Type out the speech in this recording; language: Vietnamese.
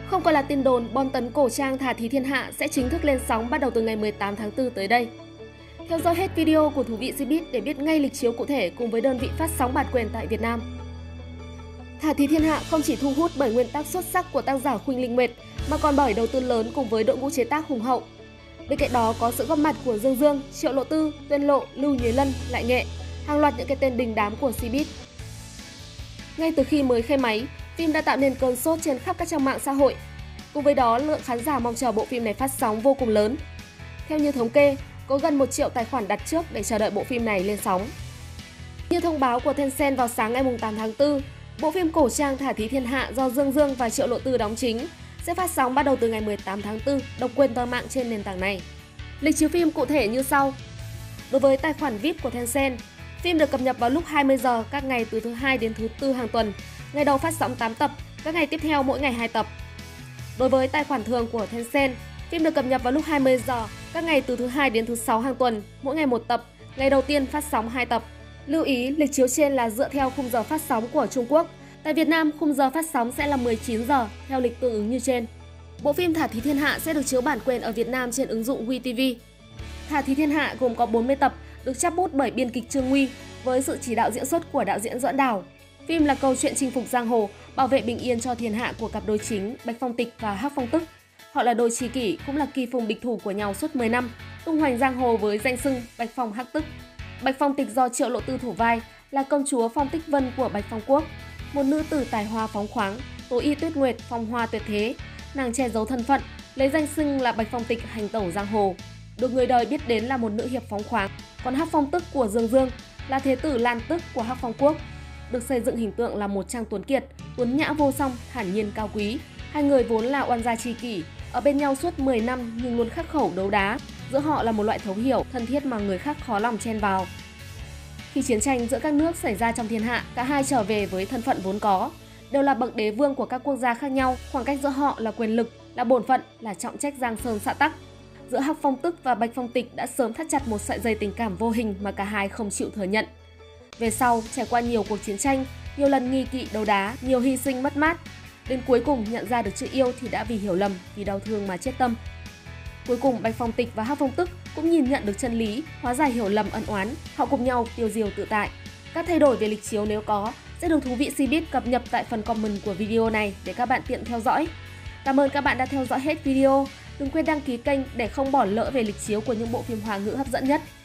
Không còn là tin đồn, bom tấn cổ trang Thả Thí Thiên Hạ sẽ chính thức lên sóng bắt đầu từ ngày 18 tháng 4 tới đây. Theo dõi hết video của Thú vị Cbiz để biết ngay lịch chiếu cụ thể cùng với đơn vị phát sóng bản quyền tại Việt Nam. Thả Thí Thiên Hạ không chỉ thu hút bởi nguyên tác xuất sắc của tác giả Khuynh Linh Nguyệt mà còn bởi đầu tư lớn cùng với đội ngũ chế tác hùng hậu. Bên cạnh đó có sự góp mặt của Dương Dương, Triệu Lộ Tư, Tuyên Lộ, Lưu Nhuế Lân, Lại Nghệ, hàng loạt những cái tên đình đám của Cbiz. Ngay từ khi mới khai máy, phim đã tạo nên cơn sốt trên khắp các trang mạng xã hội. Cùng với đó, lượng khán giả mong chờ bộ phim này phát sóng vô cùng lớn. Theo như thống kê, có gần 1 triệu tài khoản đặt trước để chờ đợi bộ phim này lên sóng. Như thông báo của Tencent vào sáng ngày 8 tháng 4, bộ phim cổ trang Thả Thí Thiên Hạ do Dương Dương và Triệu Lộ Tư đóng chính sẽ phát sóng bắt đầu từ ngày 18 tháng 4, độc quyền toàn mạng trên nền tảng này. Lịch chiếu phim cụ thể như sau. Đối với tài khoản VIP của Tencent, phim được cập nhật vào lúc 20 giờ các ngày từ thứ Hai đến thứ Tư hàng tuần. Ngày đầu phát sóng 8 tập, các ngày tiếp theo mỗi ngày 2 tập. Đối với tài khoản thường của Tencent, phim được cập nhật vào lúc 20 giờ các ngày từ thứ Hai đến thứ Sáu hàng tuần, mỗi ngày 1 tập. Ngày đầu tiên phát sóng 2 tập. Lưu ý, lịch chiếu trên là dựa theo khung giờ phát sóng của Trung Quốc. Tại Việt Nam, khung giờ phát sóng sẽ là 19 giờ theo lịch tương ứng như trên. Bộ phim Thả Thí Thiên Hạ sẽ được chiếu bản quyền ở Việt Nam trên ứng dụng WeTV. Thả Thí Thiên Hạ gồm có 40 tập, được chắp bút bởi biên kịch Trương Nguy với sự chỉ đạo diễn xuất của đạo diễn Doãn Đào. Phim là câu chuyện chinh phục giang hồ, bảo vệ bình yên cho thiên hạ của cặp đôi chính Bạch Phong Tịch và Hắc Phong Tức. Họ là đôi tri kỷ, cũng là kỳ phùng địch thủ của nhau suốt 10 năm, tung hoành giang hồ với danh xưng Bạch Phong Hắc Tức. Bạch Phong Tịch do Triệu Lộ Tư thủ vai là công chúa Phong Tích Vân của Bạch Phong Quốc, một nữ tử tài hoa phóng khoáng, tố y tuyết nguyệt, phong hoa tuyệt thế. Nàng che giấu thân phận, lấy danh xưng là Bạch Phong Tịch hành tẩu giang hồ, được người đời biết đến là một nữ hiệp phóng khoáng. Còn Hắc Phong Tức của Dương Dương là thế tử Lan Tức của Hắc Phong Quốc, được xây dựng hình tượng là một trang tuấn kiệt, tuấn nhã vô song, thản nhiên cao quý. Hai người vốn là oan gia tri kỷ, ở bên nhau suốt 10 năm nhưng luôn khắc khẩu đấu đá. Giữa họ là một loại thấu hiểu, thân thiết mà người khác khó lòng chen vào. Khi chiến tranh giữa các nước xảy ra trong thiên hạ, cả hai trở về với thân phận vốn có, đều là bậc đế vương của các quốc gia khác nhau. Khoảng cách giữa họ là quyền lực, là bổn phận, là trọng trách giang sơn xã tắc. Giữa Hắc Phong Tức và Bạch Phong Tịch đã sớm thắt chặt một sợi dây tình cảm vô hình mà cả hai không chịu thừa nhận. Về sau, trải qua nhiều cuộc chiến tranh, nhiều lần nghi kỵ đấu đá, nhiều hy sinh mất mát, đến cuối cùng nhận ra được chữ yêu thì đã vì hiểu lầm, vì đau thương mà chết tâm. Cuối cùng Bạch Phong Tịch và Hắc Phong Tức cũng nhìn nhận được chân lý, hóa giải hiểu lầm ân oán, họ cùng nhau tiêu diêu tự tại. Các thay đổi về lịch chiếu nếu có sẽ được Thú vị Cbiz cập nhật tại phần comment của video này để các bạn tiện theo dõi. Cảm ơn các bạn đã theo dõi hết video. Đừng quên đăng ký kênh để không bỏ lỡ về lịch chiếu của những bộ phim Hoa ngữ hấp dẫn nhất.